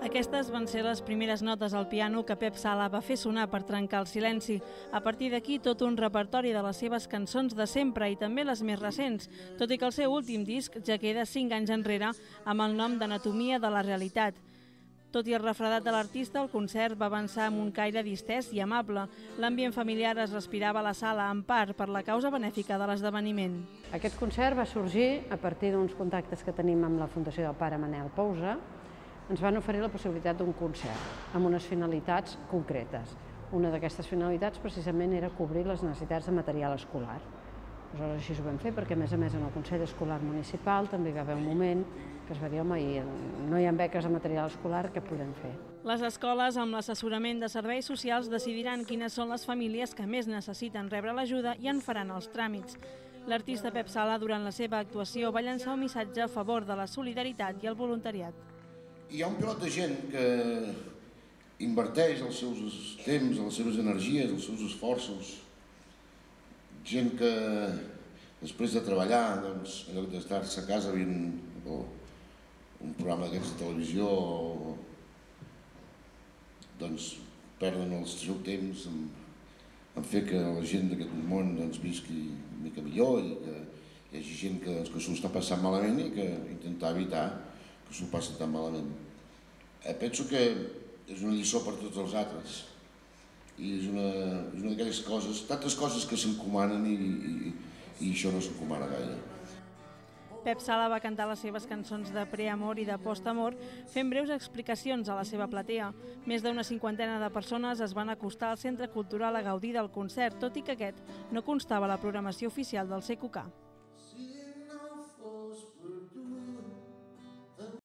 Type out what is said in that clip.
Aquestes van ser les primeres notes al piano que Pep Sala va fer sonar per trencar el silenci. A partir d'aquí, tot un repertori de les seves cançons de sempre i també les més recents, tot i que el seu últim disc ja queda 5 anys enrere amb el nom d'Anatomia de la realitat. Tot i el refredat de l'artista, el concert va avançar amb un caire distès i amable. L'ambient familiar es respirava a la sala, en part per la causa benèfica de l'esdeveniment. Aquest concert va sorgir a partir d'uns contactes que tenim amb la Fundació del Pare Manel Pousa. Ens van oferir la possibilitat d'un concert amb unes finalitats concretes. Una d'aquestes finalitats precisament era cobrir les necessitats de material escolar. Aleshores així ho vam fer perquè a més en el Consell Escolar Municipal també hi va haver un moment que es va dir, home, no hi ha beques de material escolar, què podem fer? Les escoles, amb l'assessorament de serveis socials, decidiran quines són les famílies que més necessiten rebre l'ajuda i en faran els tràmits. L'artista Pep Sala, durant la seva actuació, va llançar un missatge a favor de la solidaritat i el voluntariat. Hi ha un pilot de gent que inverteix els seus temps, les seves energies, els seus esforços. Gent que després de treballar, doncs, en lloc d'estar-se a casa veient un programa d'aquests de televisió, doncs perden el seu temps en fer que la gent d'aquest món visqui una mica millor i que hi hagi gent que s'ho està passant malament i que intentar evitar que s'ho passi tan malament. Penso que és una lliçó per tots els altres i és una d'aquelles coses, tantes coses que s'encomanen i això no s'encomana gaire. Pep Sala va cantar les seves cançons de preamor i de postamor fent breus explicacions a la seva platea. Més d'una 50ena de persones es van acostar al Centre Cultural a gaudir del concert, tot i que aquest no constava a la programació oficial del CQK.